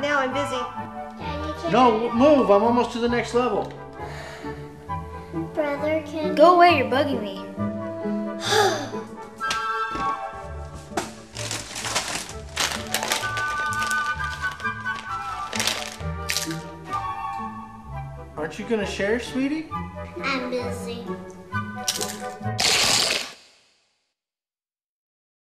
now. I'm busy. No, move. I'm almost to the next level. Brother, can... Go away, you're bugging me. Aren't you gonna share, sweetie? I'm busy.